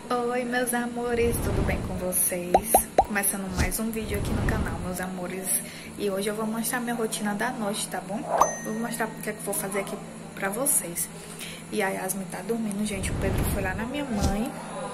Oi, meus amores, tudo bem com vocês? Começando mais um vídeo aqui no canal, meus amores. E hoje eu vou mostrar minha rotina da noite, tá bom? Vou mostrar o que é que eu vou fazer aqui pra vocês. E a Yasmin tá dormindo, gente. O Pedro foi lá na minha mãe.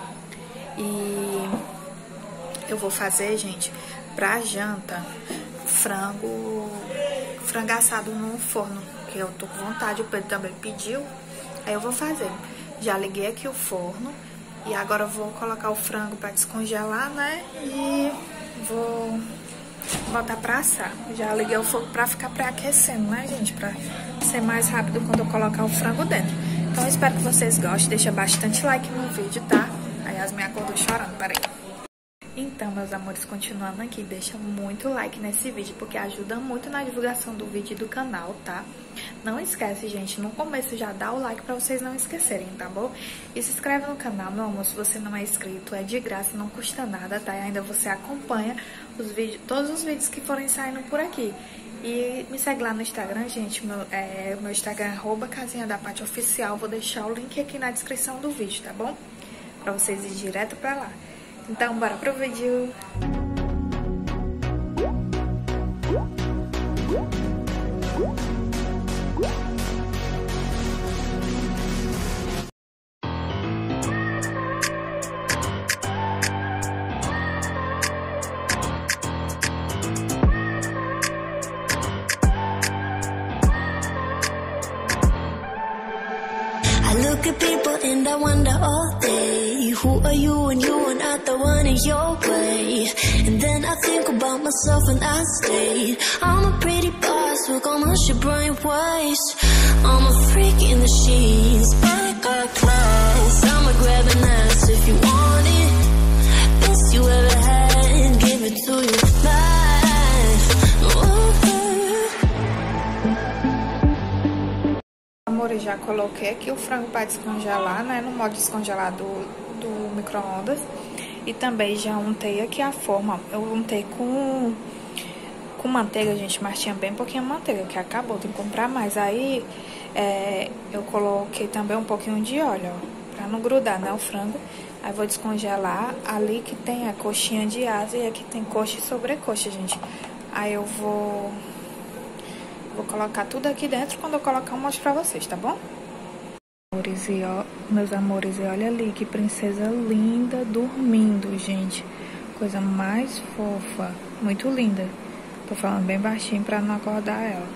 E eu vou fazer, gente, pra janta, frango assado no forno, que eu tô com vontade. O Pedro também pediu. Aí eu vou fazer. Já liguei aqui o forno. E agora eu vou colocar o frango pra descongelar, né? E vou botar pra assar. Já liguei o fogo pra ficar pré-aquecendo, né, gente? Pra ser mais rápido quando eu colocar o frango dentro. Então eu espero que vocês gostem. Deixa bastante like no vídeo, tá? A Yasmin acordou chorando, peraí. Então, meus amores, continuando aqui, deixa muito like nesse vídeo, porque ajuda muito na divulgação do vídeo e do canal, tá? Não esquece, gente, no começo já dá o like pra vocês não esquecerem, tá bom? E se inscreve no canal, meu amor, se você não é inscrito, é de graça, não custa nada, tá? E ainda você acompanha os vídeos, todos os vídeos que forem saindo por aqui. E me segue lá no Instagram, gente, meu Instagram é @casinhadapatioficial, vou deixar o link aqui na descrição do vídeo, tá bom? Pra vocês ir direto pra lá. Então, bora pro vídeo. I look at people and I wonder all day, who are you and you are not the one in your way. And then I think about myself and I stay. I'm a pretty boss, look almost your brain waste. I'm a freak in the sheets, but got class. I'ma grab an ass if you want it. Best you ever had, give it to you back. Amores, já coloquei aqui o frango para descongelar, né, no modo descongelado do micro-ondas. E também já untei aqui a forma. Eu untei com manteiga, gente, mas tinha bem pouquinho manteiga, que acabou, tem que comprar mais. Aí eu coloquei também um pouquinho de óleo, ó, pra não grudar, né, o frango. Aí vou descongelar ali que tem a coxinha de asa e aqui tem coxa e sobrecoxa, gente. Aí eu vou colocar tudo aqui dentro. Quando eu colocar, eu mostro pra vocês, tá bom? Meus amores, e olha ali que princesa linda dormindo, gente. Coisa mais fofa. Muito linda. Tô falando bem baixinho pra não acordar ela.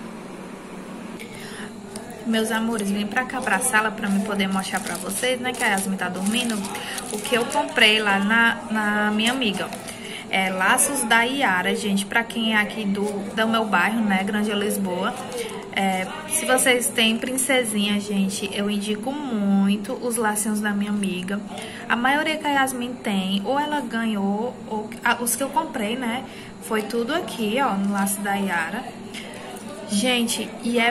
Meus amores, vem pra cá, pra sala, pra eu poder mostrar pra vocês, né, que a Yasmin tá dormindo. O que eu comprei lá na minha amiga, ó. Laços da Yara, gente, pra quem é aqui do meu bairro, né, Grande Lisboa. Se vocês têm princesinha, gente, eu indico muito os lacinhos da minha amiga. A maioria que a Yasmin tem, ou ela ganhou, ou os que eu comprei, né, foi tudo aqui, ó, no laço da Yara. Gente,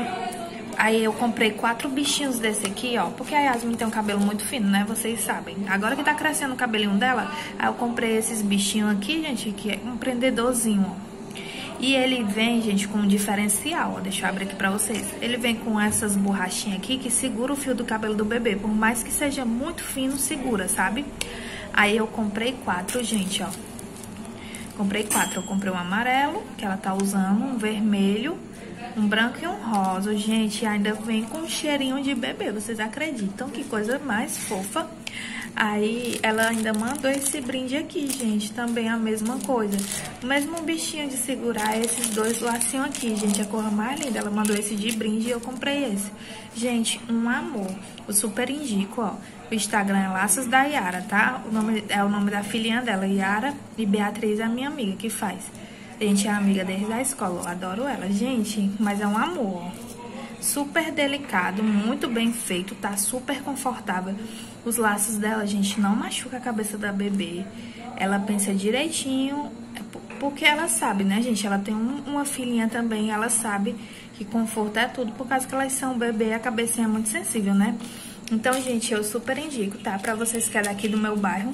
aí eu comprei 4 bichinhos desse aqui, ó, porque a Yasmin tem um cabelo muito fino, né, vocês sabem. Agora que tá crescendo o cabelinho dela, aí eu comprei esses bichinhos aqui, gente, que é um prendedorzinho, ó. E ele vem, gente, com um diferencial, ó, deixa eu abrir aqui pra vocês. Ele vem com essas borrachinhas aqui que segura o fio do cabelo do bebê, por mais que seja muito fino, segura, sabe? Aí eu comprei 4, gente, ó. Comprei 4, eu comprei um amarelo, que ela tá usando, um vermelho, um branco e um rosa, gente, ainda vem com um cheirinho de bebê, vocês acreditam? Que coisa mais fofa. Aí ela ainda mandou esse brinde aqui, gente, também a mesma coisa. O mesmo bichinho de segurar esses 2 lacinhos aqui, gente, a cor mais linda. Ela mandou esse de brinde e eu comprei esse. Gente, um amor, eu super indico, ó. O Instagram é Laços da Yara, tá? É o nome da filhinha dela, Yara, e Beatriz é a minha amiga que faz. A gente é amiga desde a escola, eu adoro ela. Gente, mas é um amor, ó. Super delicado, muito bem feito, tá super confortável. Os laços dela, gente, não machuca a cabeça da bebê. Ela pensa direitinho, porque ela sabe, né, gente? Ela tem uma filhinha também, ela sabe que conforto é tudo, por causa que elas são bebê, a cabecinha é muito sensível, né? Então, gente, eu super indico, tá? Pra vocês que é daqui do meu bairro,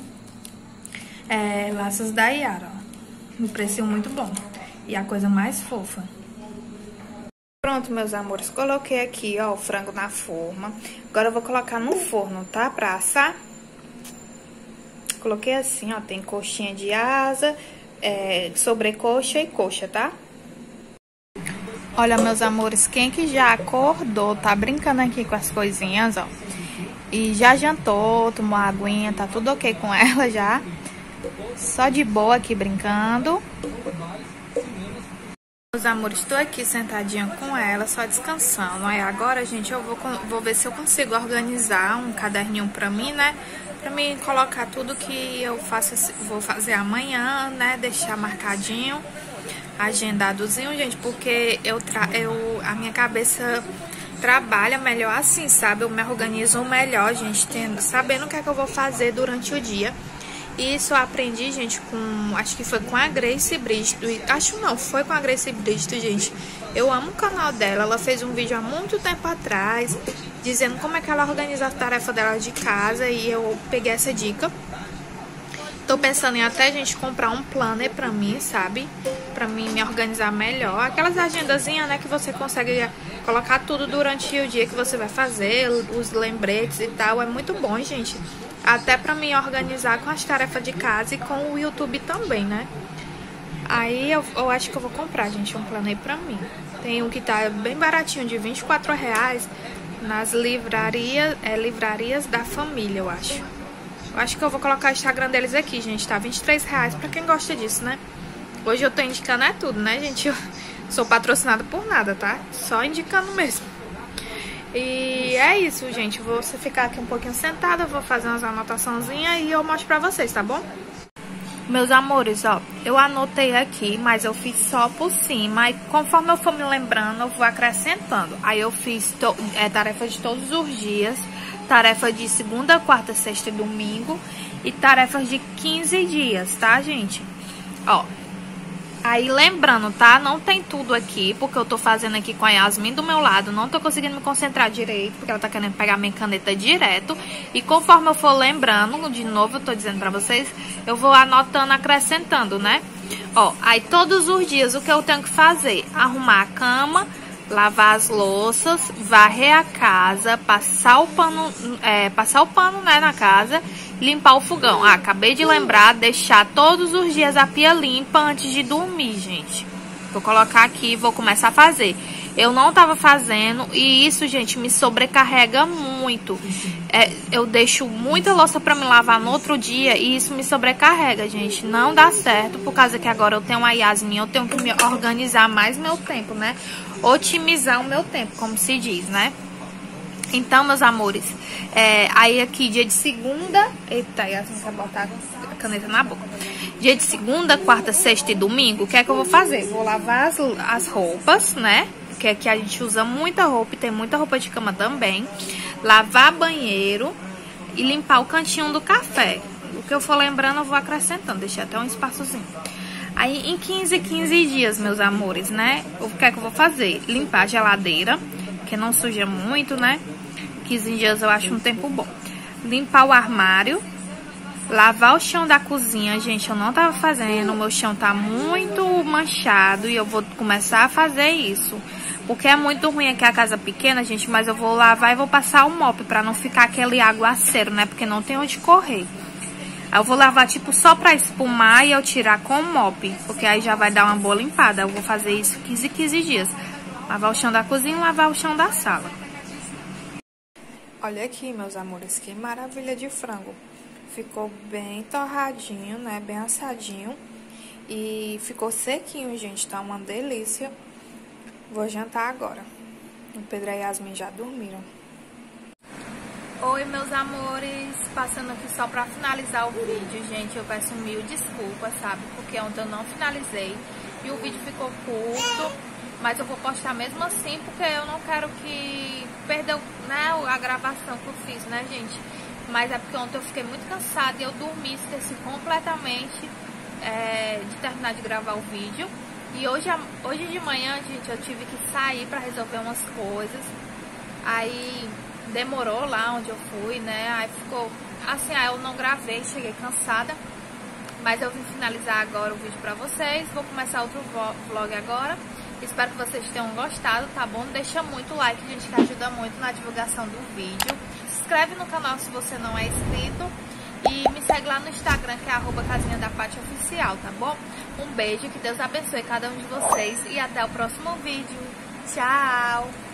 Laços da Yara, ó. Um precinho muito bom. E a coisa mais fofa. Pronto, meus amores, coloquei aqui, ó, o frango na forma. Agora eu vou colocar no forno, tá? Pra assar. coloquei assim, ó, tem coxinha de asa, sobrecoxa e coxa, tá? Olha, meus amores, quem que já acordou, tá brincando aqui com as coisinhas, ó. E já jantou, tomou a aguinha, tá tudo ok com ela já. Só de boa aqui brincando. Meus amores, estou aqui sentadinha com ela, só descansando. Aí agora, gente, eu vou ver se eu consigo organizar um caderninho pra mim, né? Pra mim colocar tudo que eu vou fazer amanhã, né? Deixar marcadinho, agendadozinho, gente, porque a minha cabeça trabalha melhor assim, sabe? Eu me organizo melhor, gente, sabendo o que é que eu vou fazer durante o dia. E isso eu aprendi, gente, acho que foi com a Grace Brito. Acho não, foi com a Grace Brito, gente. Eu amo o canal dela. Ela fez um vídeo há muito tempo atrás, dizendo como é que ela organiza a tarefa dela de casa. E eu peguei essa dica. Tô pensando em até, gente, comprar um planner pra mim, sabe? Pra mim me organizar melhor. Aquelas agendazinhas, né, que você consegue colocar tudo durante o dia que você vai fazer, os lembretes e tal. É muito bom, gente. Até pra me organizar com as tarefas de casa e com o YouTube também, né? Aí eu acho que eu vou comprar, gente, um planner pra mim. Tem um que tá bem baratinho, de R$24 nas livrarias da família, eu acho. Eu acho que eu vou colocar o Instagram deles aqui, gente, tá? R$23 pra quem gosta disso, né? Hoje eu tô indicando tudo, né, gente? Eu sou patrocinada por nada, tá? Só indicando mesmo. E é isso, gente. Vou ficar aqui um pouquinho sentada, vou fazer umas anotaçãozinhas e eu mostro pra vocês, tá bom? Meus amores, ó, eu anotei aqui, mas eu fiz só por cima. E conforme eu for me lembrando, eu vou acrescentando. Aí eu fiz tarefa de todos os dias, tarefa de segunda, quarta, sexta e domingo e tarefas de 15 dias, tá, gente? Ó, aí lembrando, tá? Não tem tudo aqui, porque eu tô fazendo aqui com a Yasmin do meu lado. Não tô conseguindo me concentrar direito, porque ela tá querendo pegar minha caneta direto. E conforme eu for lembrando, de novo eu tô dizendo pra vocês, eu vou anotando, acrescentando, né? Ó, aí todos os dias o que eu tenho que fazer? Arrumar a cama, lavar as louças, varrer a casa, passar o pano, né, na casa, limpar o fogão. Ah, acabei de lembrar, deixar todos os dias a pia limpa antes de dormir, gente. Vou colocar aqui e vou começar a fazer. Eu não tava fazendo e isso, gente, me sobrecarrega muito. Eu deixo muita louça pra me lavar no outro dia e isso me sobrecarrega, gente. Não dá certo, por causa que agora eu tenho a Yasmin, eu tenho que me organizar mais meu tempo, né? Otimizar o meu tempo, como se diz, né? Então, meus amores, aí aqui dia de segunda... Eita, Yasmin quer botar a caneta na boca. Dia de segunda, quarta, sexta e domingo, o que é que eu vou fazer? Vou lavar as roupas, né? Porque aqui a gente usa muita roupa e tem muita roupa de cama também. Lavar banheiro e limpar o cantinho do café. O que eu for lembrando, eu vou acrescentando. Deixei até um espaçozinho. Aí, em 15 dias, meus amores, né? O que é que eu vou fazer? Limpar a geladeira, que não suja muito, né? 15 dias eu acho um tempo bom. Limpar o armário. Lavar o chão da cozinha, gente, eu não tava fazendo. O meu chão tá muito manchado e eu vou começar a fazer isso. Porque é muito ruim aqui a casa pequena, gente, mas eu vou lavar e vou passar o mop pra não ficar aquele aguaceiro, né? Porque não tem onde correr. Aí eu vou lavar, tipo, só pra espumar e eu tirar com o mop, porque aí já vai dar uma boa limpada. Eu vou fazer isso 15 dias. Lavar o chão da cozinha e lavar o chão da sala. Olha aqui, meus amores, que maravilha de frango. Ficou bem torradinho, né? Bem assadinho. E ficou sequinho, gente. Tá uma delícia. Vou jantar agora. O Pedro e a Yasmin já dormiram. Oi, meus amores. Passando aqui só pra finalizar o vídeo, gente. Eu peço mil desculpas, sabe? Porque ontem eu não finalizei. E o vídeo ficou curto. Mas eu vou postar mesmo assim, porque eu não quero que perda, né, a gravação que eu fiz, né, gente? Mas é porque ontem eu fiquei muito cansada e eu dormi, esqueci completamente de terminar de gravar o vídeo. E hoje de manhã, gente, eu tive que sair pra resolver umas coisas. Aí demorou lá onde eu fui, né? Aí ficou assim, aí eu não gravei, cheguei cansada. Mas eu vim finalizar agora o vídeo pra vocês. Vou começar outro vlog agora. Espero que vocês tenham gostado, tá bom? Deixa muito like, gente, que ajuda muito na divulgação do vídeo. Se inscreve no canal se você não é inscrito. E me segue segue lá no Instagram, que é @casinhadapatioficial, tá bom? Um beijo, que Deus abençoe cada um de vocês e até o próximo vídeo. Tchau!